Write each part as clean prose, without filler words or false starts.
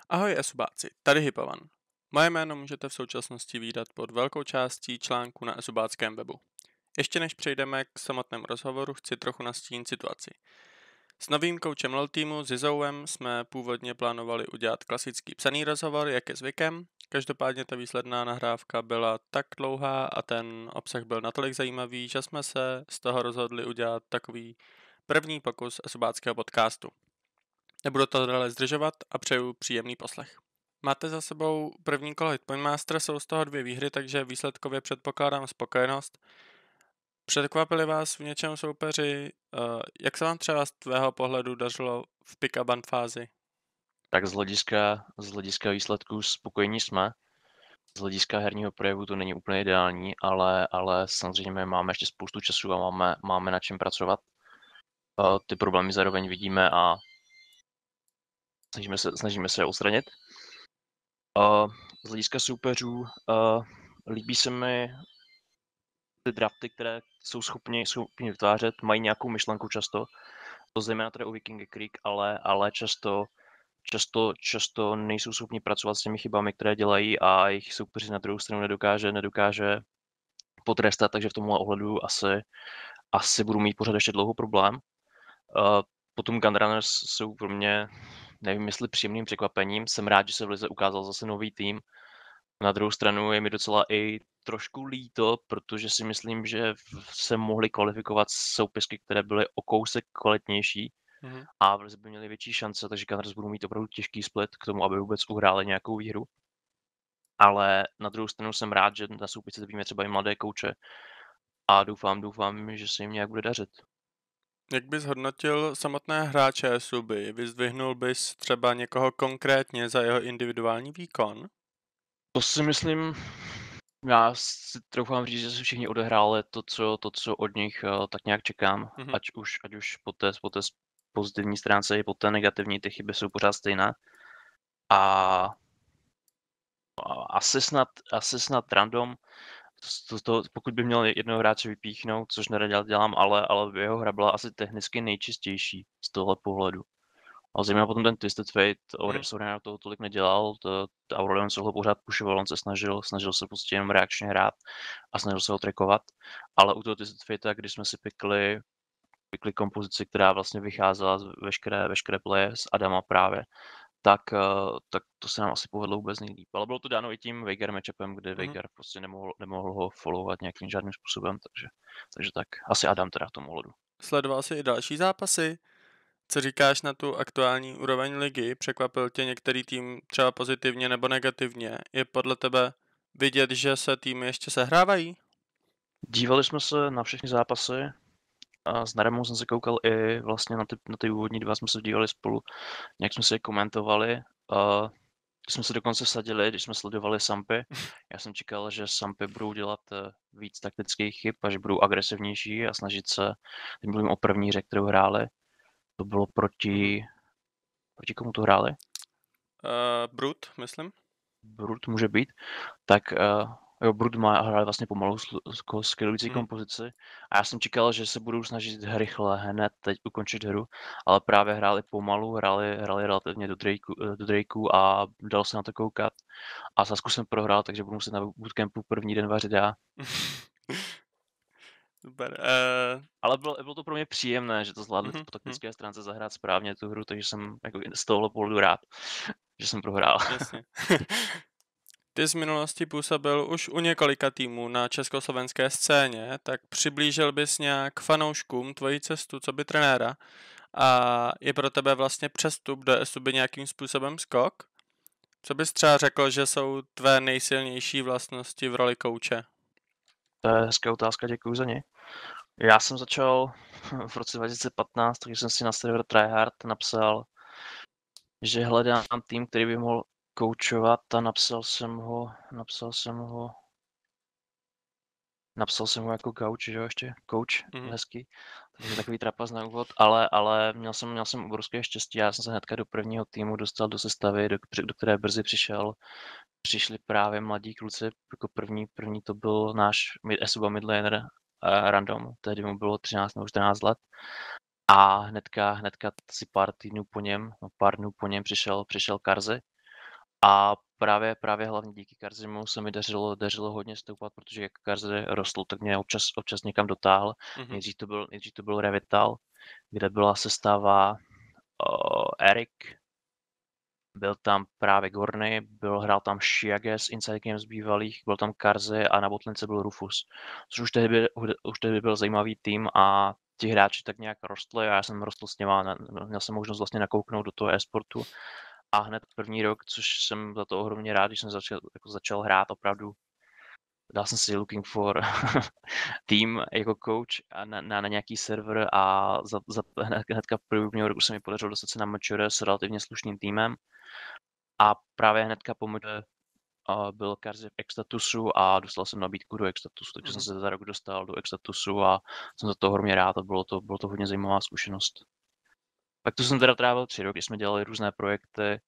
Ahoj esubáci, tady Hypovan. Moje jméno můžete v současnosti vídat pod velkou částí článku na esubáckém webu. Ještě než přejdeme k samotnému rozhovoru, chci trochu nastínit situaci. S novým koučem LoL týmu Zizouem jsme původně plánovali udělat klasický psaný rozhovor, jak je zvykem. Každopádně ta výsledná nahrávka byla tak dlouhá a ten obsah byl natolik zajímavý, že jsme se z toho rozhodli udělat takový první pokus esubáckého podcastu. Nebudu to dále zdržovat a přeju příjemný poslech. Máte za sebou první kolo Hitpoint Master, jsou z toho 2 výhry, takže výsledkově předpokládám spokojenost. Překvapili vás v něčem soupeři? Jak se vám třeba z tvého pohledu dařilo v pick-up fázi? Tak z hlediska výsledků spokojení jsme. Z hlediska herního projevu to není úplně ideální, ale samozřejmě máme ještě spoustu času a máme na čem pracovat. Ty problémy zároveň vidíme a snažíme se je odstranit. Z hlediska soupeřů líbí se mi ty drafty, které jsou schopni vytvářet, mají nějakou myšlenku často, to zejména tady u Viking Creek, ale často nejsou schopni pracovat s těmi chybami, které dělají a jejich soupeři na druhou stranu nedokáže potrestat, takže v tomhle ohledu asi budu mít pořád ještě dlouho problém. Potom Gunrunners jsou pro mě, nevím jestli příjemným překvapením, jsem rád, že se v lize ukázal zase nový tým. Na druhou stranu je mi docela i trošku líto, protože si myslím, že se mohli kvalifikovat soupisky, které byly o kousek kvalitnější a v lize by měli větší šance, takže Gunners budou mít opravdu těžký split k tomu, aby vůbec uhráli nějakou výhru. Ale na druhou stranu jsem rád, že na soupisce víme třeba i mladé kouče a doufám, že se jim nějak bude dařit. Jak bys hodnotil samotné hráče suby? Vyzdvihnul bys třeba někoho konkrétně za jeho individuální výkon? To si myslím, já si troufám říct, že si všichni odehráli to, co od nich tak nějak čekám, ať už po té pozitivní stránce i po té negativní, ty chyby jsou pořád stejné. A asi snad random, pokud by měl jednoho hráče vypíchnout, což nerad dělám, ale jeho hra byla asi technicky nejčistější z tohle pohledu. A zejména potom ten Twisted Fate, Sorina toho tolik nedělal, Aurelion se ho pořád pushoval, on se snažil se prostě jenom reakčně hrát a snažil se ho trackovat, ale u toho Twisted Fate, když jsme si pikli kompozici, která vlastně vycházela z veškeré playe z Adama právě, tak to se nám asi povedlo vůbec nejlíp. Ale bylo to dáno i tím Veigar matchupem, kde Veigar prostě nemohl ho followovat nějakým žádným způsobem, takže tak asi Adam teda v tom ohledu. Sledoval jsi i další zápasy? Co říkáš na tu aktuální úroveň ligy? Překvapil tě některý tým třeba pozitivně nebo negativně? Je podle tebe vidět, že se týmy ještě sehrávají? Dívali jsme se na všechny zápasy. A s Naremou jsem se koukal i vlastně na ty úvodní 2 jsme se dívali spolu. Nějak jsme si je komentovali. Když jsme se dokonce vsadili, když jsme sledovali Sampy. Já jsem čekal, že Sampy budou dělat víc taktických chyb a že budou agresivnější a snažit se, teď mluvím o první hře, kterou hráli. To bylo proti komu to hráli? Brut, myslím. Brut může být. Tak jo, Brut má hráli vlastně pomalu skvělující kompozici a já jsem čekal, že se budou snažit rychle hned teď ukončit hru, ale právě hráli pomalu, hráli relativně do Drakeu a dal se na to koukat. A Sasku jsem prohrál, takže budu muset na bootcampu první den vařit já. Super. Ale bylo to pro mě příjemné, že to zvládli po taktické stránce zahrát správně tu hru, takže jsem jako z tohohle pohledu rád, že jsem prohrál. Jasně. Ty z minulosti působil už u několika týmů na československé scéně, tak přiblížil bys nějak fanouškům tvoji cestu co by trenéra a je pro tebe vlastně přestup do esuby nějakým způsobem skok? Co bys třeba řekl, že jsou tvé nejsilnější vlastnosti v roli kouče? To je hezká otázka, děkuji za ně. Já jsem začal v roce 2015, takže jsem si na server Tryhard napsal, že hledám tým, který by mohl koučovat a napsal jsem ho jako coach, že jo, ještě coach, hezký. Takže takový trapas na úvod, ale měl jsem obrovské štěstí, já jsem se hnedka do prvního týmu dostal do sestavy, do které brzy přišli právě mladí kluci, jako první to byl náš esuba midlaner Random, tehdy mu bylo 13 nebo 14 let a hnedka si pár dnů po něm přišel Karzy A právě hlavně díky Karzimu se mi dařilo hodně stoupat, protože jak Karze rostl, tak mě občas někam dotáhl. Mhm. Nejdřív to byl Revital, kde byla sestava Erik, byl tam právě Gorny, hrál tam Shiage z Inside Games bývalých, byl tam Karze a na botlince byl Rufus. Což už tehdy byl zajímavý tým a ti hráči tak nějak rostli a já jsem rostl s něma, měl jsem možnost vlastně nakouknout do toho e-sportu a hned první rok, což jsem za to ohromně rád, když jsem začal hrát opravdu, dal jsem si looking for tým jako coach a na nějaký server a hnedka v prvním roku se mi podařilo dostat se na Mature s relativně slušným týmem a právě hnedka po Mature byl Karze v Extatusu a dostal jsem nabídku do Extatusu, takže jsem Mhm. se za rok dostal do Extatusu a jsem za to ohromně rád a bylo to hodně zajímavá zkušenost. Pak tu jsem teda trávil 3 roky, jsme dělali různé projekty,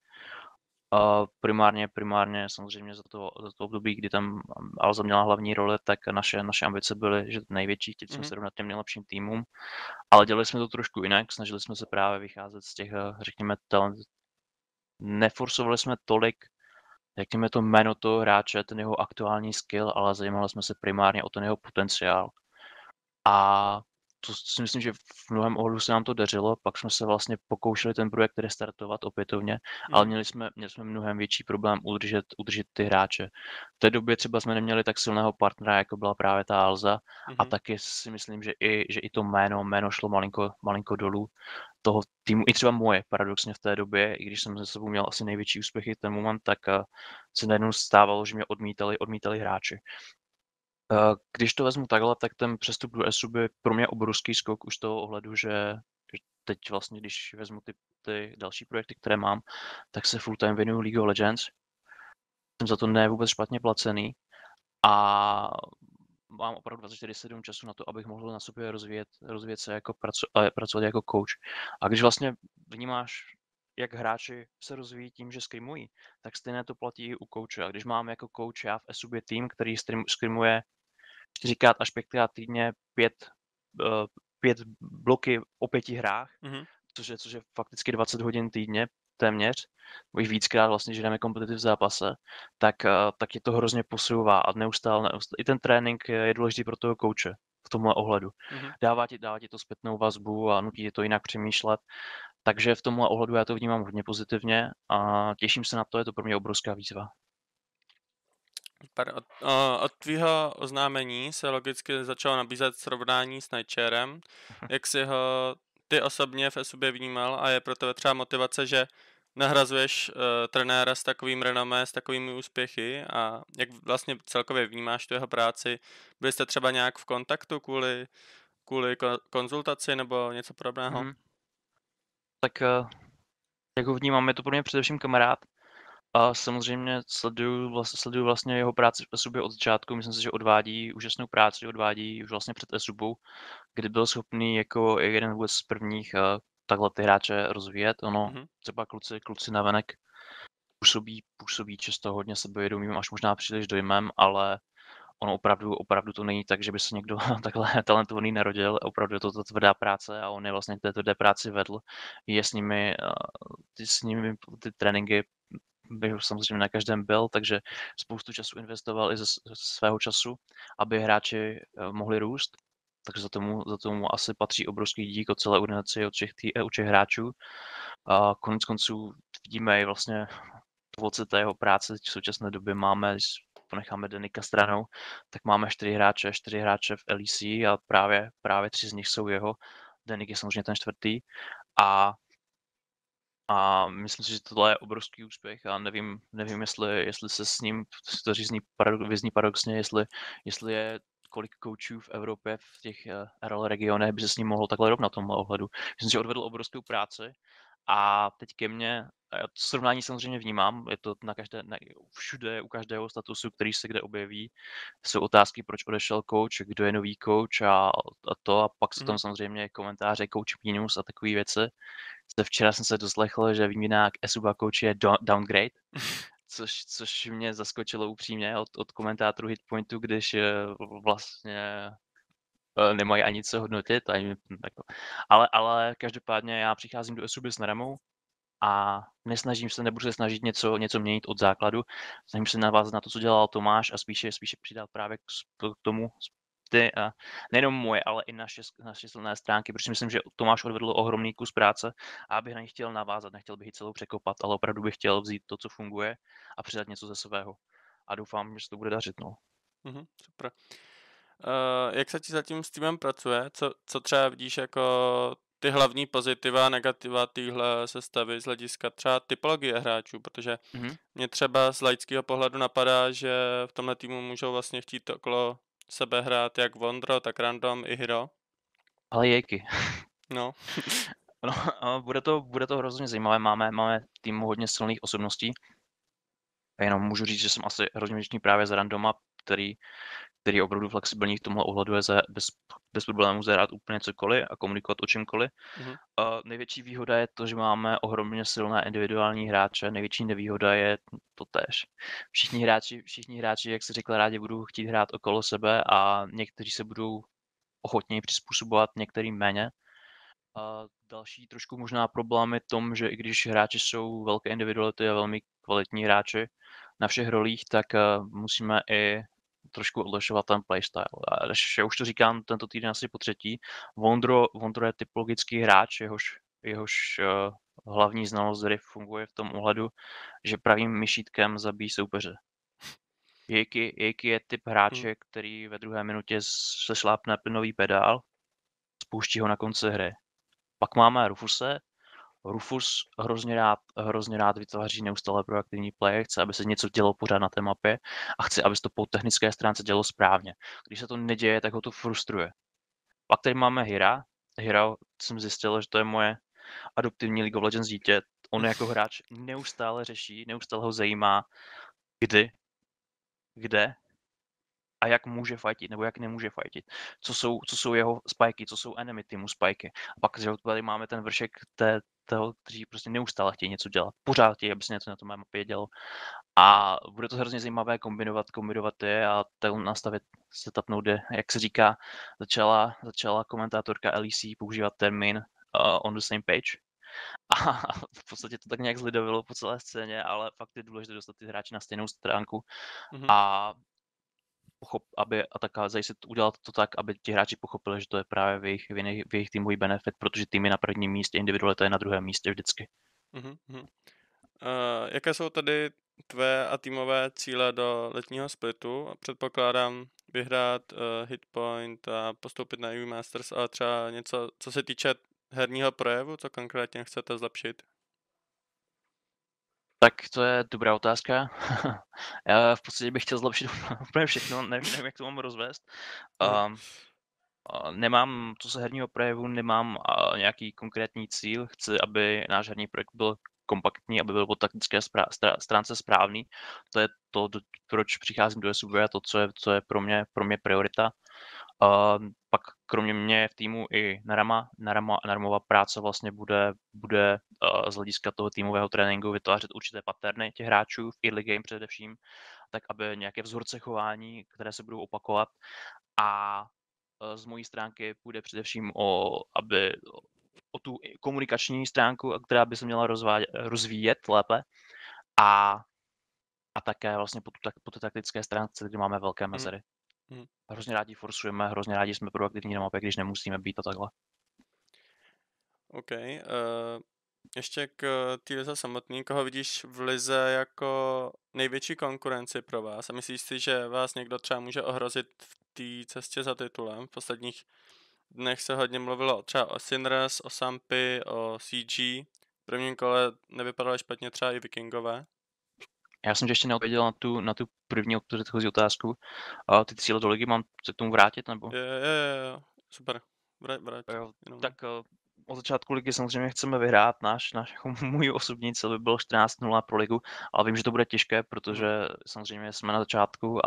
primárně samozřejmě za to období, kdy tam Alza měla hlavní roli, tak naše ambice byly, že největší, chtěli jsme Mhm. se rovnat těm nejlepším týmům, ale dělali jsme to trošku jinak, snažili jsme se právě vycházet z těch, řekněme, neforsovali jsme tolik, řekněme, to jméno toho hráče, ten jeho aktuální skill, ale zajímali jsme se primárně o ten jeho potenciál. A to si myslím, že v mnohém ohledu se nám to dařilo, pak jsme se vlastně pokoušeli ten projekt restartovat opětovně, ale Mhm. měli jsme mnohem větší problém udržet ty hráče. V té době třeba jsme neměli tak silného partnera, jako byla právě ta Alza a Mhm. taky si myslím, že i to jméno šlo malinko dolů toho týmu, i třeba moje, paradoxně v té době, i když jsem ze sebou měl asi největší úspěchy ten moment, tak se najednou stávalo, že mě odmítali hráči. Když to vezmu takhle, tak ten přestup do ESUB je pro mě obrovský skok už z toho ohledu, že teď vlastně, když vezmu ty další projekty, které mám, tak se full time věnuju League of Legends. Jsem za to ne vůbec špatně placený a mám opravdu 24/7 času na to, abych mohl na sobě rozvíjet se jako pracovat jako coach. A když vlastně vnímáš, jak hráči se rozvíjí tím, že skrimují, tak stejně to platí i u coache. A když mám jako coach já v ESUBě tým, který skrimuje 4x až 5x týdně 5 bloky o 5 hrách, Mhm. což je fakticky 20 hodin týdně téměř, i víckrát vlastně, že jdeme kompetitiv v zápase, tak je to hrozně posouvá a neustále i ten trénink je důležitý pro toho kouče v tomhle ohledu. Mhm. Dává ti to zpětnou vazbu a nutí tě to jinak přemýšlet. Takže v tomhle ohledu já to vnímám hodně pozitivně a těším se na to, je to pro mě obrovská výzva. Od tvýho oznámení se logicky začalo nabízet srovnání s Nightsharem. Jak si ho ty osobně v SUB vnímal a je pro tebe třeba motivace, že nahrazuješ trenéra s takovým renomé, s takovými úspěchy a jak vlastně celkově vnímáš tu jeho práci? Byli jste třeba nějak v kontaktu kvůli konzultaci nebo něco podobného? Mhm. Tak jak ho vnímám, je to pro mě především kamarád. A samozřejmě sleduju vlastně jeho práci v ESUBě od začátku. Myslím si, že odvádí úžasnou práci, odvádí už vlastně před ESUBou, kdy byl schopný jako jeden vůbec z prvních takhle ty hráče rozvíjet. Ono Mhm. třeba kluci navenek působí často hodně sebevědomým, až možná příliš dojmem, ale ono opravdu to není tak, že by se někdo takhle talentovaný narodil. Opravdu je to tvrdá práce a on je vlastně k té tvrdé práci vedl. Je s nimi ty tréninky bych samozřejmě na každém byl, takže spoustu času investoval i ze svého času, aby hráči mohli růst. Takže za tomu asi patří obrovský dík od celé organizace, od všech hráčů. A konec konců vidíme i vlastně ovoce té jeho práce. V současné době máme, když ponecháme Denika stranou, tak máme 4 hráče v LEC a právě 3 z nich jsou jeho. Denik je samozřejmě ten čtvrtý a myslím si, že tohle je obrovský úspěch a nevím jestli se s ním, to vyzní paradoxně, jestli je kolik koučů v Evropě v těch RL regionech by se s ním mohlo takhle rovnat v tomhle ohledu. Myslím si, že odvedl obrovskou práci a teď ke mně, já to srovnání samozřejmě vnímám, je to všude, u každého statusu, který se kde objeví, jsou otázky, proč odešel coach, kdo je nový coach a pak jsou tam Mhm. samozřejmě komentáře coach minus a takové věci. Včera jsem se doslechl, že výměna Esuba coach je downgrade, což mě zaskočilo upřímně od komentátorů Hitpointu, když vlastně nemají ani co hodnotit. Ale každopádně já přicházím do Esuby s Neremou a nebudu se snažit něco měnit od základu. Snažím se navázat na to, co dělal Tomáš a spíše přidat právě k tomu ty, nejenom moje, ale i naše silné stránky, protože myslím, že Tomáš odvedl ohromný kus práce a abych na ní chtěl navázat, nechtěl bych ji celou překopat, ale opravdu bych chtěl vzít to, co funguje a přidat něco ze svého. A doufám, že se to bude dařit, no. Super. Jak se ti zatím s týmem pracuje? Co třeba vidíš jako ty hlavní pozitiva a negativa téhle sestavy z hlediska třeba typologie hráčů? Protože mě třeba z laického pohledu napadá, že v tomhle týmu můžou vlastně chtít okolo sebe hrát jak Vondro, tak Random i Hero. Ale Jejky. No. No, bude to hrozně zajímavé. Máme v týmu hodně silných osobností. Jenom můžu říct, že jsem asi hrozně vděčný právě za Randoma, který je opravdu flexibilní v tomhle ohledu, je bez problémů zahrát úplně cokoliv a komunikovat o čemkoliv. Největší výhoda je to, že máme ohromně silné individuální hráče, největší nevýhoda je to též. Všichni hráči, jak se řekl, rádi budou chtít hrát okolo sebe a někteří se budou ochotněji přizpůsobovat, některým méně. A další trošku možná problém je v tom, že i když hráči jsou velké individuality a velmi kvalitní hráči na všech rolích, tak musíme i trošku odlišovat ten playstyle. A když já už to říkám tento týden asi po třetí, Vondro je typologický hráč, jehož hlavní znalost hry funguje v tom ohledu, že pravým myšítkem zabíjí soupeře. Jejky je typ hráče, který ve druhé minutě se šlápne plynový pedál, spouští ho na konci hry. Pak máme Rufuse. Rufus hrozně rád vytváří neustále proaktivní play, chce, aby se něco dělo pořád na té mapě a chce, aby se to po technické stránce dělo správně. Když se to neděje, tak ho to frustruje. Pak tady máme Hira. Hira jsem zjistil, že to je moje adoptivní League of Legends dítě. On jako hráč neustále řeší, neustále ho zajímá, kde a jak může fightit, nebo jak nemůže fightit. Co jsou jeho spiky, co jsou enemy týmu spiky. A pak tady máme ten vršek toho, kteří prostě neustále chtějí něco dělat. Pořád chtějí, aby se něco na tom mapě dělo. A bude to hrozně zajímavé kombinovat je a nastavit setup node, jak se říká, začala komentátorka LEC používat termín on the same page. A v podstatě to tak nějak zlidovilo po celé scéně, ale fakt je důležité dostat ty hráči na stejnou stránku a zajistit udělat to tak, aby ti hráči pochopili, že to je právě v jejich týmový benefit, protože tým je na prvním místě, individualita je na druhém místě vždycky. Jaké jsou tady tvé a týmové cíle do letního splitu? Předpokládám vyhrát Hitpoint a postoupit na EU Masters, ale třeba něco, co se týče herního projevu, co konkrétně chcete zlepšit? Tak to je dobrá otázka. Já v podstatě bych chtěl zlepšit úplně všechno, nevím, jak to mám rozvést. Nemám, co se herního projevu, nemám nějaký konkrétní cíl. Chci, aby náš herní projekt byl kompaktní, aby byl po taktické stránce správný. To je to, proč přicházím do SUB a to, co je pro mě priorita. Pak kromě mě v týmu i Naramova práce vlastně bude z hlediska toho týmového tréninku vytvářet určité paterny těch hráčů v early game především, tak aby nějaké vzorce chování, které se budou opakovat a z mojí stránky půjde především o tu komunikační stránku, která by se měla rozvíjet lépe a také vlastně po té taktické stránce, kde máme velké mezery. Hrozně rádi forsujeme, hrozně rádi jsme proaktivní na mapě, když nemusíme být a takhle. OK. Ještě k té lize samotný, koho vidíš v lize jako největší konkurenci pro vás a myslíš si, že vás někdo třeba může ohrozit v té cestě za titulem? V posledních dnech se hodně mluvilo třeba o Sinners, o Sampy, o CG. V prvním kole nevypadaly špatně třeba i Vikingové. Já jsem tě ještě neodpověděl na tu první předchozí otázku. Ty cíle do ligy, mám se k tomu vrátit, nebo? Jo, super. Vrať. Tak od začátku ligy samozřejmě chceme vyhrát. Můj osobní cíl by byl 14-0 pro ligu, ale vím, že to bude těžké, protože samozřejmě jsme na začátku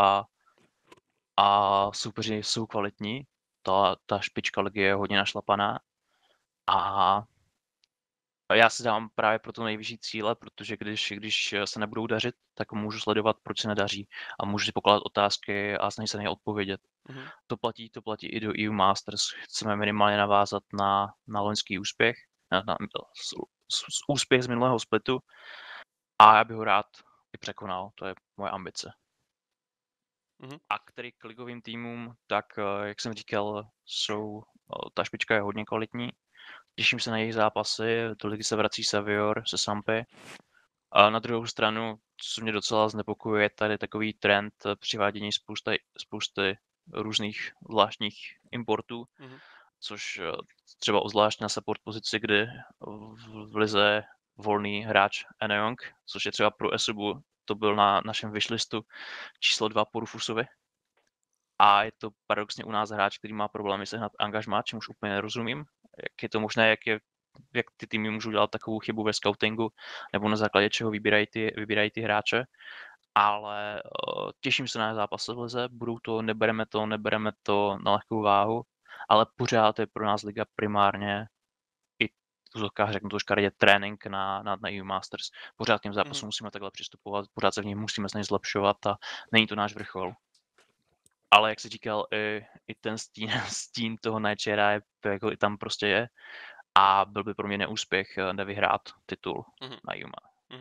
a soupeři jsou kvalitní. Ta špička ligy je hodně našlapaná a já si dám právě pro to nejvyšší cíle, protože když se nebudou dařit, tak můžu sledovat, proč se nedaří a můžu si pokládat otázky a snažit se na ně odpovědět. To platí i do EU Masters. Chceme minimálně navázat na loňský úspěch, úspěch z minulého splitu a já bych ho rád i překonal, to je moje ambice. A který k ligovým týmům, tak jak jsem říkal, ta špička je hodně kvalitní. Těším se na jejich zápasy, do ligy se vrací Savior se Sampy. A na druhou stranu, co mě docela znepokojuje, tady takový trend přivádění spousty různých zvláštních importů, což třeba zvlášť na support pozici, kdy v lize volný hráč Eneong, což je třeba pro Esubu, to byl na našem wishlistu číslo 2 po Rufusovi. A je to paradoxně u nás hráč, který má problémy sehnat angažmá, čemuž úplně nerozumím. Jak je to možné, jak ty týmy můžou dělat takovou chybu ve scoutingu, nebo na základě čeho vybírají ty hráče. Ale těším se na zápas v lize, nebereme to na lehkou váhu, ale pořád je pro nás liga primárně i v úzovkách, řeknu to škaredě, trénink na EU Masters. Pořád k těm zápasům musíme takhle přistupovat, pořád se v nich musíme snažit zlepšovat a není to náš vrchol. Ale jak jsi říkal, i ten stín toho Nightsharea jako i tam prostě je a byl by pro mě neúspěch nevyhrát titul na Yuma.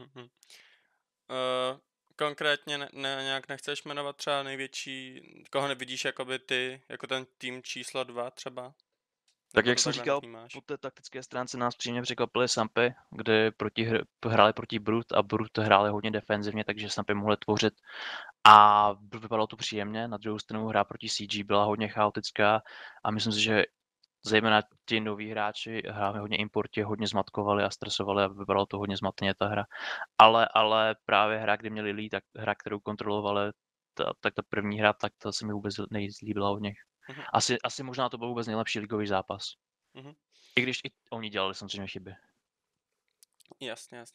Konkrétně nějak nechceš jmenovat třeba největší, koho nevidíš jakoby ty, jako ten tým číslo 2 třeba? Tak jak jsem říkal, po té taktické stránce nás příjemně překvapily Sampy, kde hráli proti Brut a Brut hráli hodně defenzivně, takže Sampy mohli tvořit a vypadalo to příjemně. Na druhou stranu hra proti CG byla hodně chaotická a myslím si, že zejména ti noví hráči hráli hodně importě, hodně zmatkovali a stresovali a vypadalo to hodně zmateně ta hra. Ale právě hra, kdy měli lead, tak hra, kterou kontrolovali, tak ta první hra, tak to se mi vůbec nejlíbila od nich. Asi možná to byl vůbec nejlepší ligový zápas. I když i oni dělali samozřejmě chyby. Jasně.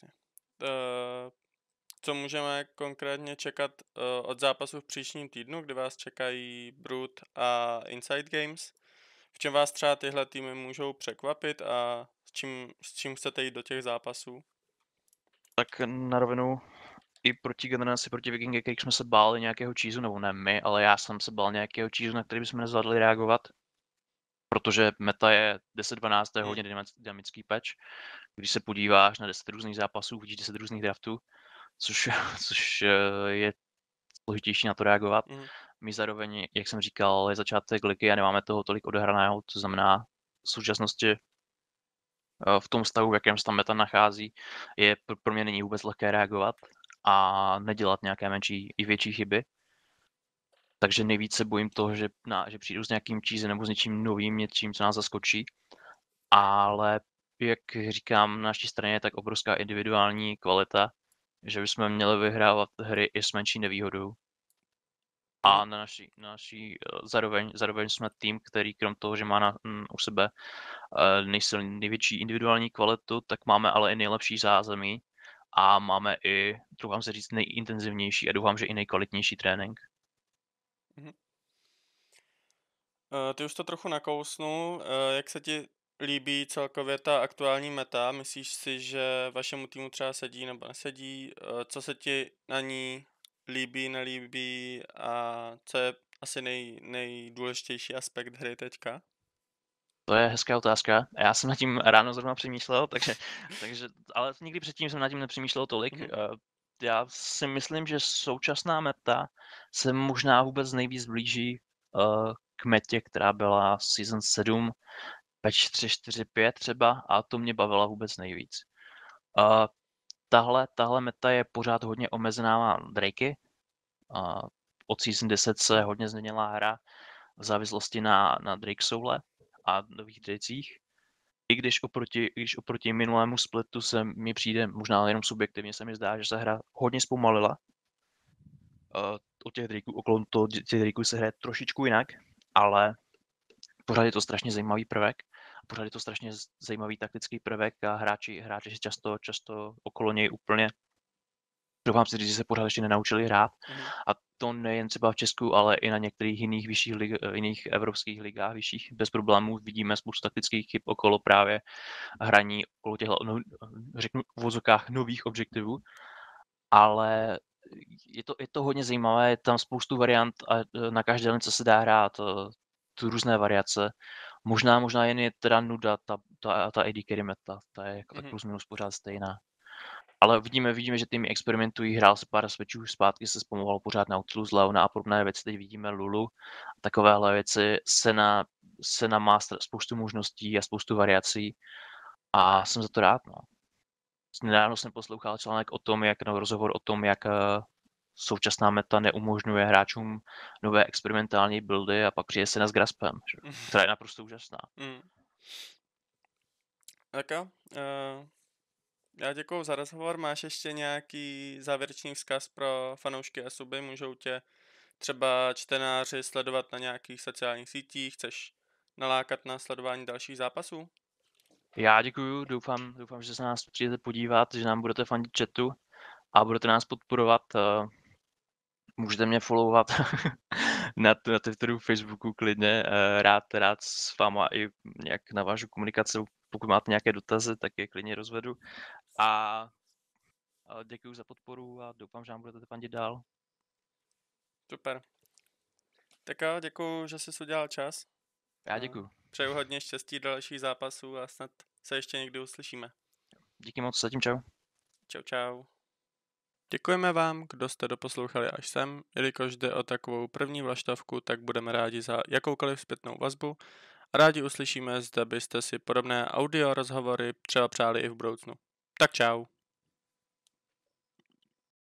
Co můžeme konkrétně čekat od zápasu v příštím týdnu, kdy vás čekají Brut a Inside Games? V čem vás třeba tyhle týmy můžou překvapit a s čím chcete jít do těch zápasů? Tak na rovinu i proti generaci, proti Vikingy, kterých jsme se báli nějakého cheeseu, nebo ne my, ale já jsem se bál nějakého cheeseu, na který bychom nezvládli reagovat. Protože meta je 10-12, to je hodně dynamický patch. Když se podíváš na 10 různých zápasů, vidíš 10 různých draftů, což je složitější na to reagovat. My zároveň, jak jsem říkal, je začátek ligy a nemáme toho tolik odehraného, to znamená v současnosti v tom stavu, v jakém se tam meta nachází, pro mě není vůbec lehké reagovat a nedělat nějaké menší i větší chyby. Takže nejvíc se bojím toho, že přijdu s nějakým cheesem nebo s něčím novým, něčím, co nás zaskočí. Ale jak říkám, na naší straně je tak obrovská individuální kvalita, že bychom měli vyhrávat hry i s menší nevýhodou. A na naší zároveň jsme tým, který krom toho, že má u sebe největší individuální kvalitu, tak máme ale i nejlepší zázemí a máme i, troufám se říct, nejintenzivnější a doufám, že i nejkvalitnější trénink. Ty už to trochu nakousnul. Jak se ti líbí celkově ta aktuální meta? Myslíš si, že vašemu týmu třeba sedí nebo nesedí? Co se ti na ní líbí, nelíbí a co je asi nejdůležitější aspekt hry teďka? To je hezká otázka. Já jsem nad tím ráno zrovna přemýšlel, takže ale nikdy předtím jsem nad tím nepřemýšlel tolik. Já si myslím, že současná meta se možná vůbec nejvíc blíží k metě, která byla Season 7, patch 3.4.5 třeba, a to mě bavila vůbec nejvíc. Tahle meta je pořád hodně omezená na Drakey. Od Season 10 se hodně změnila hra v závislosti na Drake Soule a nových Drakecích. I když oproti minulému splitu se mi přijde, možná jenom subjektivně se mi zdá, že se hra hodně zpomalila. Od těch Drakeů, okolo těch Drakeů se hraje trošičku jinak, ale pořád je to strašně zajímavý prvek. Pořád je to strašně zajímavý taktický prvek a hráči si často okolo něj úplně, doufám si říct, že se pořád ještě nenaučili hrát. A to nejen třeba v Česku, ale i na některých jiných evropských ligách vyšších. Bez problémů vidíme spoustu taktických chyb okolo právě hraní, okolo těch, řeknu v vozokách, nových objektivů. Ale je to hodně zajímavé, je tam spoustu variant a na každé lince se dá hrát tu různé variace. Možná jen je teda nuda, ta AD carry meta, ta je jako tak Mhm. plus minus pořád stejná. Ale vidíme, že týmy experimentují, hrál se pár switchů zpátky, se zpomoval pořád Nautilus, Leona a podobné věci, teď vidíme Lulu. A takovéhle věci, Senna má spoustu možností a spoustu variací a jsem za to rád, no. Nedávno jsem poslouchal článek o tom, rozhovor o tom, jak současná meta neumožňuje hráčům nové experimentální buildy a pak přijde Senna s Graspem, že? Která je naprosto úžasná. Mm. Tak jo, já děkuju za rozhovor. Máš ještě nějaký závěrečný vzkaz pro fanoušky Esuby? Můžou tě třeba čtenáři sledovat na nějakých sociálních sítích? Chceš nalákat na sledování dalších zápasů? Já děkuju, doufám, že se nás přijdete podívat, že nám budete fandit chatu a budete nás podporovat. Můžete mě followovat na Twitteru, Facebooku klidně. Rád s váma i nějak navážu komunikaci. Pokud máte nějaké dotazy, tak je klidně rozvedu. A děkuju za podporu a doufám, že nám budete fandit dál. Super. Tak jo, děkuju, že jsi udělal čas. Já děkuju. Přeju hodně štěstí do dalších zápasů a snad se ještě někdy uslyšíme. Díky moc, zatím čau. Čau. Děkujeme vám, kdo jste doposlouchali až sem, jelikož jde o takovou první vlaštovku, tak budeme rádi za jakoukoliv zpětnou vazbu a rádi uslyšíme, zda byste si podobné audio rozhovory třeba přáli i v budoucnu. Tak čau.